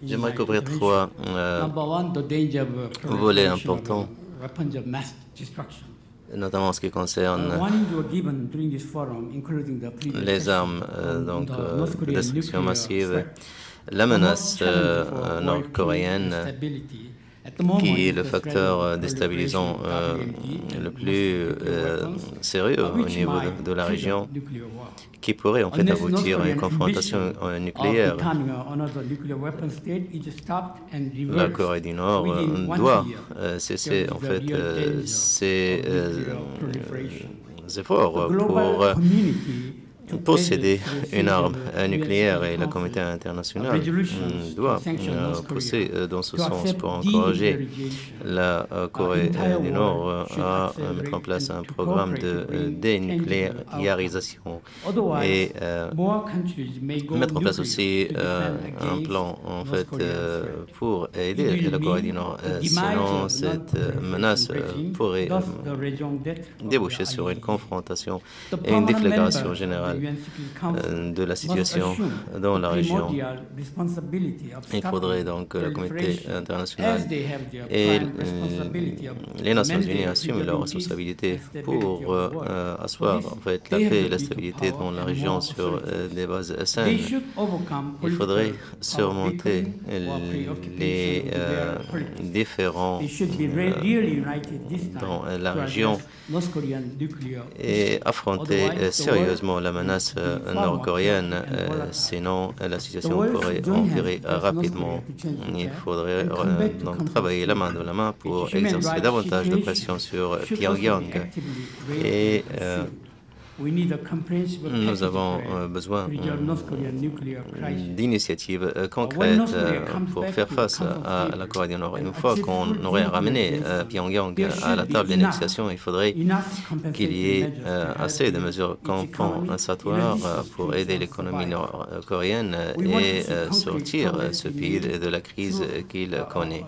J'aimerais couvrir trois volets importants, notamment en ce qui concerne les armes de destruction massive, la menace nord-coréenne, qui est le facteur déstabilisant le plus sérieux au niveau de la région, qui pourrait en fait aboutir à une confrontation nucléaire. La Corée du Nord doit cesser en fait ses efforts pour posséder une arme nucléaire, et la communauté internationale doit pousser dans ce sens pour encourager la Corée du Nord à mettre en place un programme de dénucléarisation et mettre en place aussi un plan en fait pour aider la Corée du Nord. Sinon, cette menace pourrait déboucher sur une confrontation et une déflagration générale de la situation dans la région. Il faudrait donc que la communauté internationale et les Nations Unies assument leurs responsabilités pour asseoir en fait la paix et la stabilité dans la région sur des bases saines. Il faudrait surmonter les différends dans la région et affronter sérieusement la menace nord-coréenne, sinon la situation pourrait empirer rapidement. Il faudrait donc travailler la main dans la main pour exercer davantage de pression sur Pyongyang. Et nous avons besoin d'initiatives concrètes pour faire face à la Corée du Nord. Une fois qu'on aurait ramené Pyongyang à la table des négociations, il faudrait qu'il y ait assez de mesures compensatoires pour aider l'économie nord-coréenne et sortir ce pays de la crise qu'il connaît.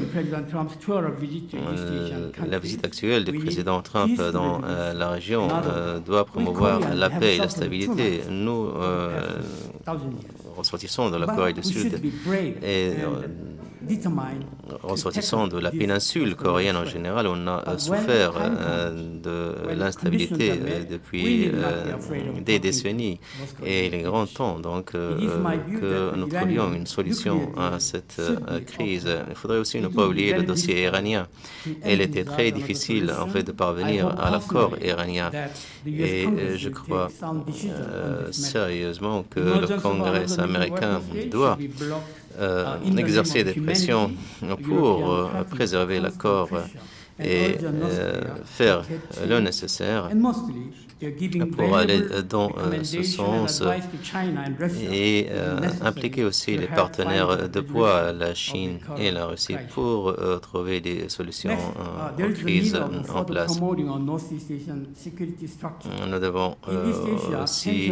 La visite actuelle du président Trump dans la région doit promouvoir la paix et la stabilité. Nous ressortissons de la Corée du Sud et ressortissants de la péninsule coréenne en général. On a souffert de l'instabilité depuis des décennies, et il est grand temps donc que nous trouvions une solution à cette crise. Il faudrait aussi ne pas oublier le dossier iranien. Il était très difficile en fait de parvenir à l'accord iranien, et je crois sérieusement que le Congrès américain doit exercer des pressions pour préserver l'accord et faire le nécessaire pour aller dans ce sens, et impliquer aussi les partenaires de poids, la Chine et la Russie, pour trouver des solutions aux crises en place. Nous devons aussi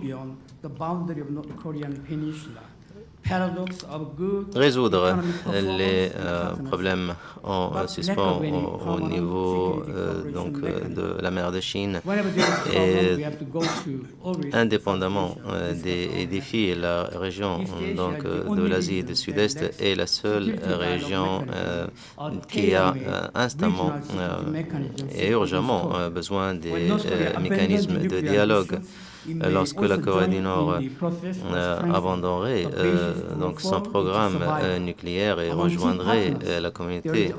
résoudre les problèmes en suspens au niveau donc de la mer de Chine, et indépendamment des défis, la région donc de l'Asie du Sud-Est est la seule région qui a instamment et urgemment besoin des mécanismes de dialogue. Lorsque la Corée du Nord abandonnerait donc son programme nucléaire et rejoindrait la communauté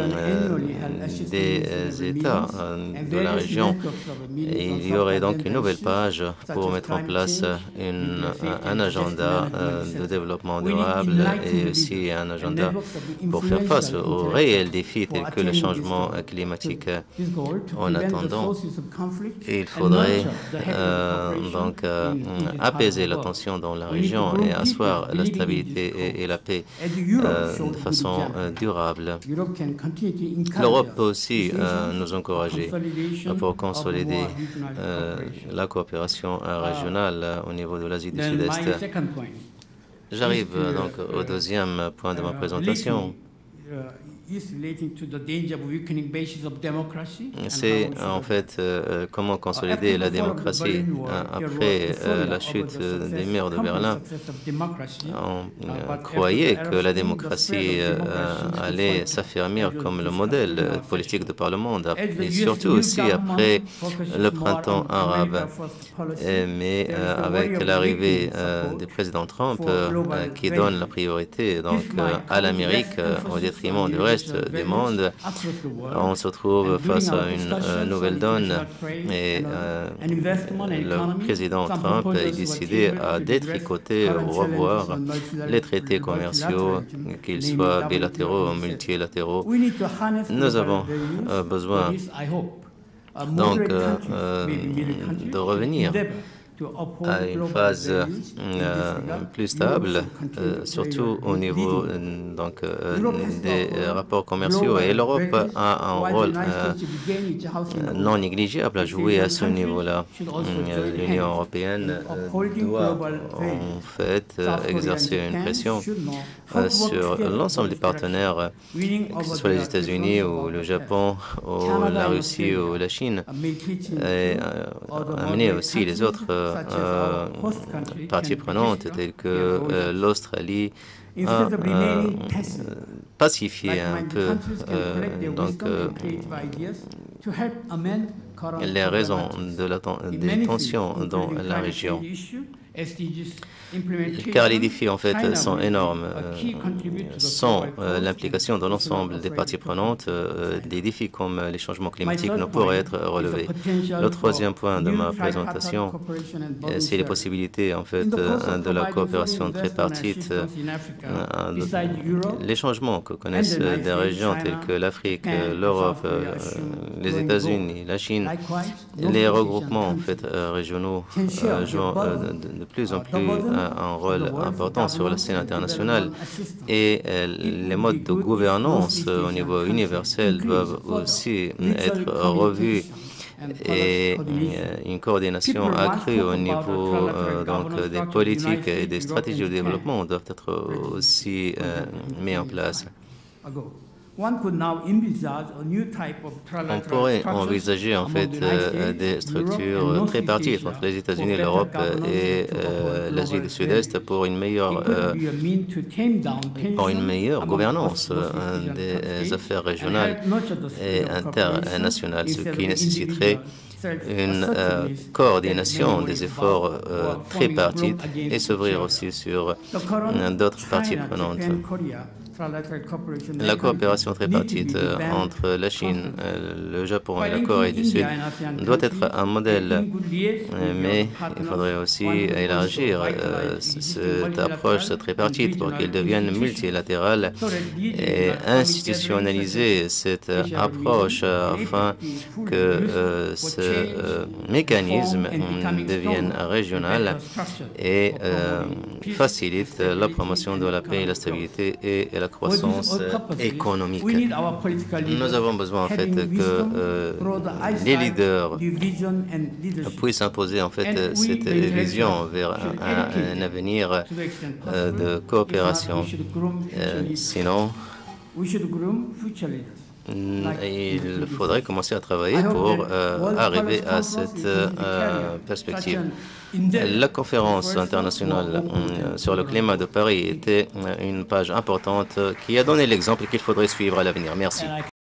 des États de la région, il y aurait donc une nouvelle page pour mettre en place un agenda de développement durable, et aussi un agenda pour faire face aux réels défis tels que le changement climatique. En attendant, il faudrait donc apaiser la tension dans la région et asseoir la stabilité et la paix de façon durable. L'Europe peut aussi nous encourager pour consolider la coopération régionale au niveau de l'Asie du Sud-Est. J'arrive donc au deuxième point de ma présentation. c'est en fait comment consolider la démocratie. Après la chute des murs de Berlin, on croyait que la démocratie allait s'affermir comme le modèle politique de par le monde, et surtout aussi après le printemps arabe. Mais avec l'arrivée du président Trump, qui donne la priorité donc à l'Amérique au détriment du reste du monde, on se trouve face à une nouvelle donne, et le président Trump a décidé à détricoter ou revoir les traités commerciaux, qu'ils soient bilatéraux ou multilatéraux. Nous avons besoin donc de revenir à une phase plus stable, surtout au niveau donc, des rapports commerciaux. Et l'Europe a un rôle non négligeable à jouer à ce niveau-là. L'Union européenne doit en fait exercer une pression sur l'ensemble des partenaires, que ce soit les États-Unis ou le Japon ou la Russie ou la Chine, et amener aussi les autres parties prenantes telles que l'Australie a pacifié un peu donc, les raisons des tensions dans la région. Car les défis en fait sont énormes. Sans l'implication de l'ensemble des parties prenantes, des défis comme les changements climatiques ne pourraient être relevés. Le troisième point de ma présentation, c'est les possibilités en fait de la coopération tripartite. Les changements que connaissent des régions telles que l'Afrique, l'Europe, les États-Unis, la Chine, les regroupements en fait régionaux jouent de plus en plus un rôle important sur la scène internationale, et les modes de gouvernance au niveau universel doivent aussi être revus, et une coordination accrue au niveau donc, des politiques et des stratégies de développement doivent être aussi mises en place. On pourrait envisager en fait des structures tripartites entre les États-Unis, l'Europe et l'Asie du Sud-Est pour une meilleure gouvernance des affaires régionales et internationales, ce qui nécessiterait une coordination des efforts tripartites et s'ouvrir aussi sur d'autres parties prenantes. La coopération tripartite entre la Chine, le Japon et la Corée du Sud doit être un modèle, mais il faudrait aussi élargir cette approche tripartite pour qu'elle devienne multilatérale et institutionnaliser cette approche afin que ce mécanisme devienne régional et facilite la promotion de la paix, la stabilité et la croissance économique. Nous avons besoin en fait que les leaders puissent imposer en fait cette vision vers un avenir de coopération. Sinon, il faudrait commencer à travailler pour arriver à cette perspective. La conférence internationale sur le climat de Paris était une page importante qui a donné l'exemple qu'il faudrait suivre à l'avenir. Merci.